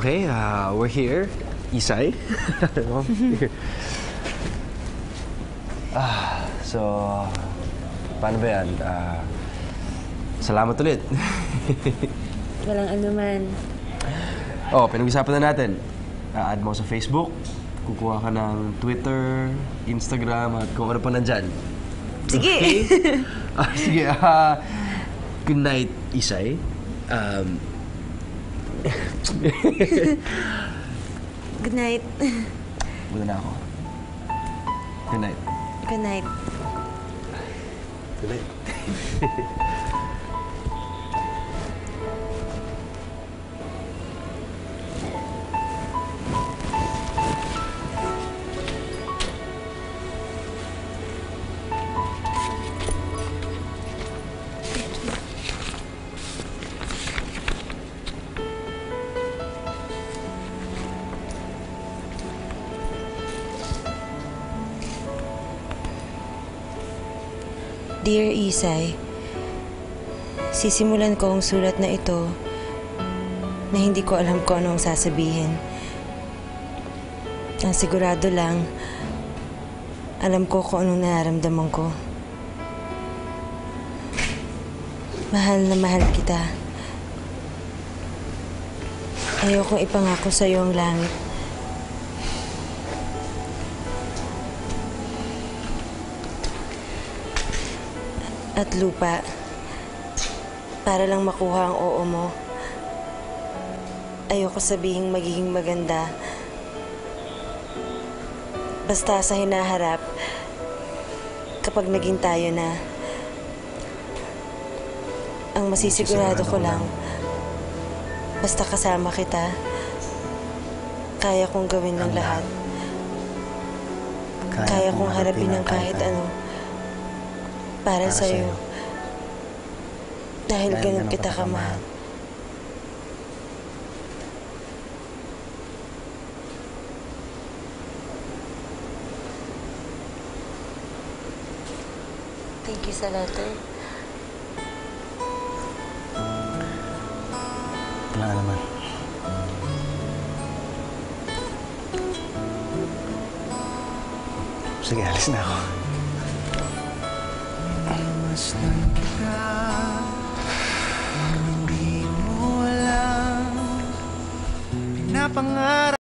Okay, we're here. Isay. So, paano ba yan? Salamat ulit. Walang anuman. Oh, pinag-usapan na natin. Add mo sa Facebook, kukuha ka ng Twitter, Instagram, at kung ano pa nandyan. Sige! Okay? Sige, good night, Isay. Good night. Muna na ako. Good night. Good night. Good night. Dear Isay, sisimulan ko ang sulat na ito na hindi ko alam kung ano ang sasabihin. Ang sigurado lang, alam ko kung anong nararamdaman ko. Mahal na mahal kita. Ayokong ipangako sa iyo ang langit. At lupa, para lang makuha ang oo mo. Ayoko sabihing magiging maganda. Basta sa hinaharap, kapag naging tayo na, ang masisigurado ko lang, basta kasama kita, kaya kong gawin ng lahat. Kaya kong harapin ang kahit ano. Para sa'yo. Dahil ganun kita kamahal. Thank you sa letter. Wala naman. Sige, alis na ako. Masdan ka, hindi mo alam, pinapangarap.